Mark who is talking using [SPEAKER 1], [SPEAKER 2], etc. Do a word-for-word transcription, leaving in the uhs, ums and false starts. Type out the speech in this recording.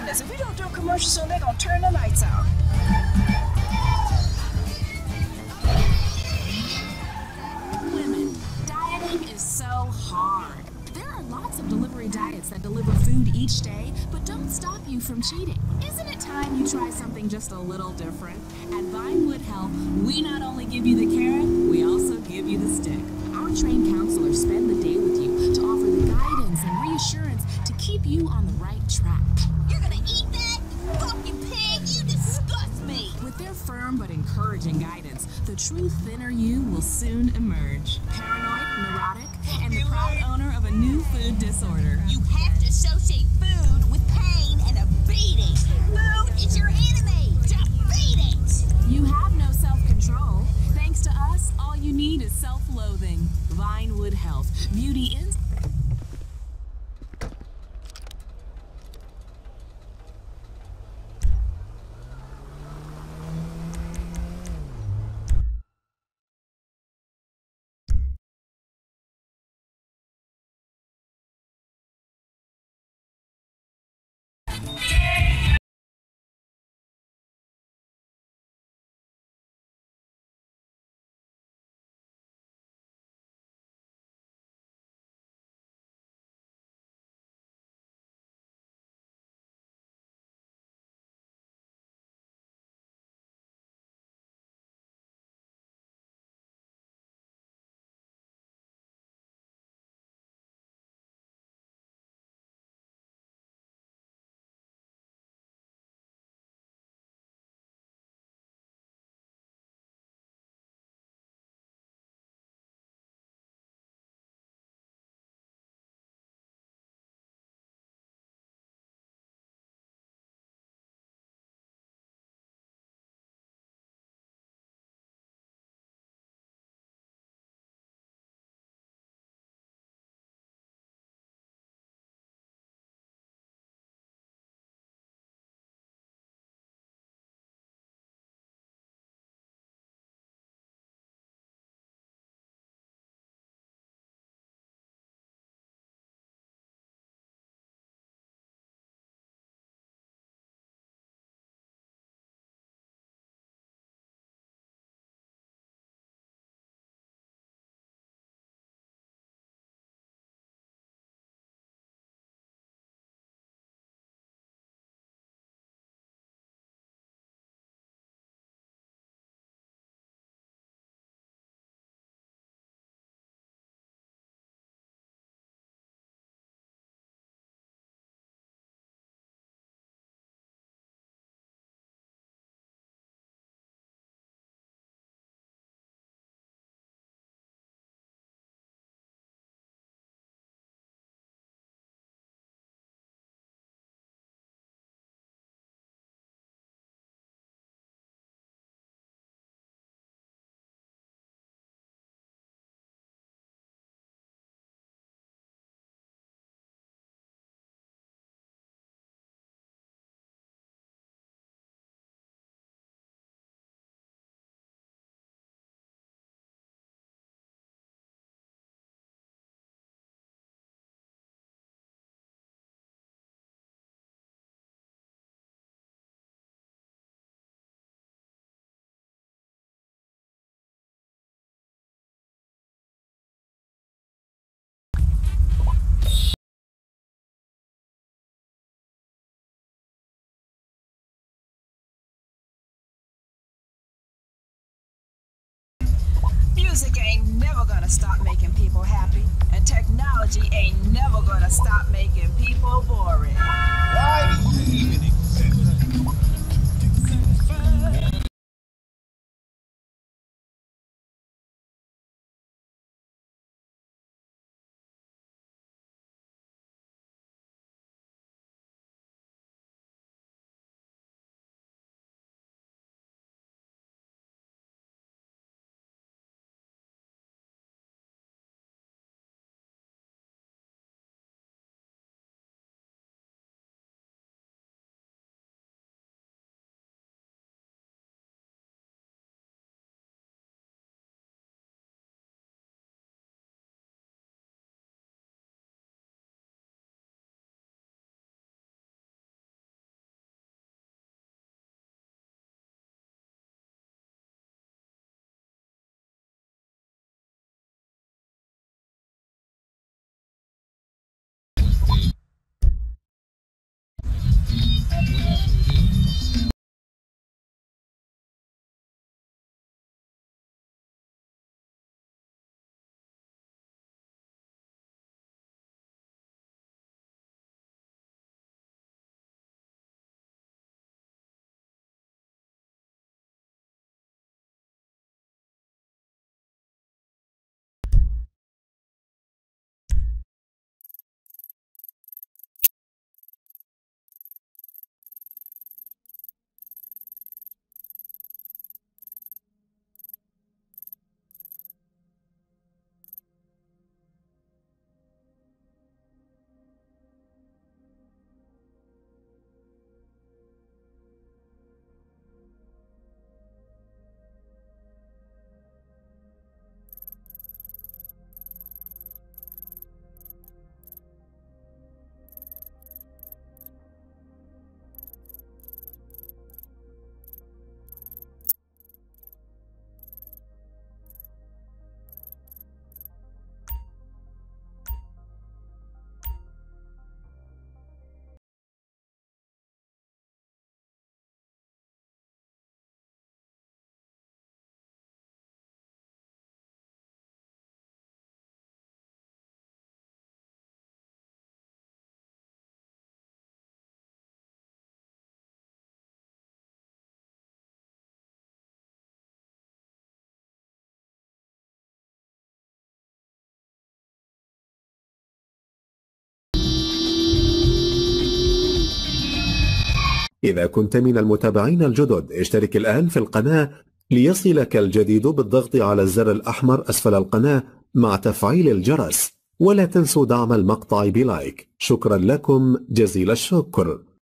[SPEAKER 1] goodness, if we don't do a commercial soon, they're gonna turn the lights out.
[SPEAKER 2] Women, dieting is so hard. There are lots of delivery diets that deliver food each day, but don't stop you from cheating. Isn't it time you try something just a little different? At Vinewood Health, we not only give you the carrot, we also give you the stick. Our trained counselors spend the day with you to offer the guidance and reassurance to keep you on the right track.
[SPEAKER 3] You're gonna eat that? Fucking pig, you disgust me!
[SPEAKER 2] With their firm but encouraging guidance, the true thinner you will soon emerge. Paranoid, neurotic, and the proud owner of a new food disorder.
[SPEAKER 3] You have to associate food with pain and a beating. Food is your enemy. Defeat it!
[SPEAKER 2] You have no self-control. Thanks to us, all you need is self-loathing. Vinewood Health. Beauty in...
[SPEAKER 1] Music ain't never gonna stop making people happy, and technology ain't never gonna stop making people boring.
[SPEAKER 4] Why do you even exist?
[SPEAKER 5] إذا كنت من المتابعين الجدد اشترك الآن في القناة ليصلك الجديد بالضغط على الزر الأحمر أسفل القناة مع تفعيل الجرس، ولا تنسوا دعم المقطع بلايك. شكرا لكم جزيل الشكر.